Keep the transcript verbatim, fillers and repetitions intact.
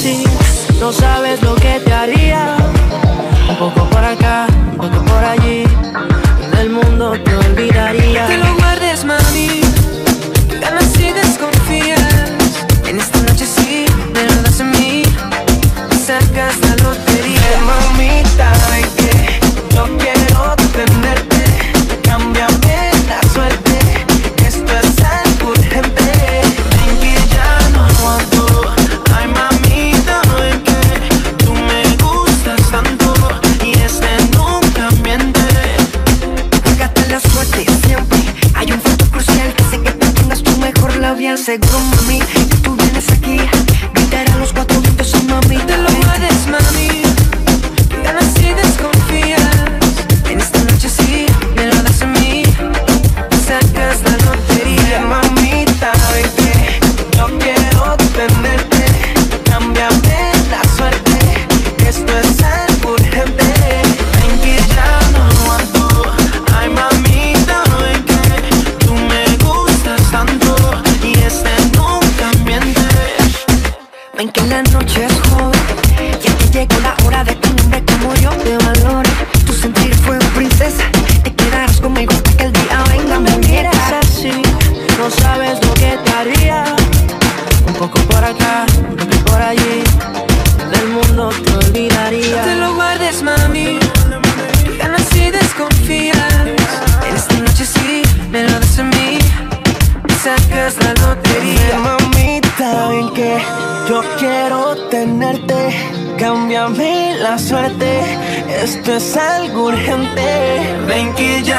así, no sabes lo que te haría. Un poco por acá, un poco por allí, del mundo te olvidaría. Que lo guardes, mami, que ganas si desconfías. En esta noche sí, me lo das en mí, me sacas la lotería. Hey, mamita, ven que yo quiero tenerte. Cámbiame la suerte, esto es algo urgente. Ven que ya no aguanto. Ay, mamita, ven que tú me gustas tanto y este nunca miente. Pégate la suerte siempre. Hay un factor crucial que hace que te tengas tu mejor labial. Seguro, mami, que tú vienes aquí, gritarán los cuatro vientos, oh, mami. Te lo guardes, mami, que ganas si desconfías. En esta noche sí, me lo das a mí, me sacas la lotería. Hey, mamita, ven que yo quiero tenerte. Cámbiame la suerte, esto es algo urgente. Ven que ya no aguanto. Ay, mamita, ven que tú me gustas tanto y este nunca miente. Ven que la noche es joven, ya que llegó la hora de que un hombre como yo te valore. Tu sentir fue una princesa, te quedarás conmigo hasta que el día venga, Me muñeca. miras así, no sabes lo que te haría. Un poco por acá, un poco por allí, del mundo te olvidaría. Te lo guardes, mami, que ganas si desconfías. En esta noche sí, me lo das a mí, me sacas la Hey, lotería. mamita, ven que yo quiero tenerte. Cámbiame la suerte, esto es algo urgente. Ven que ya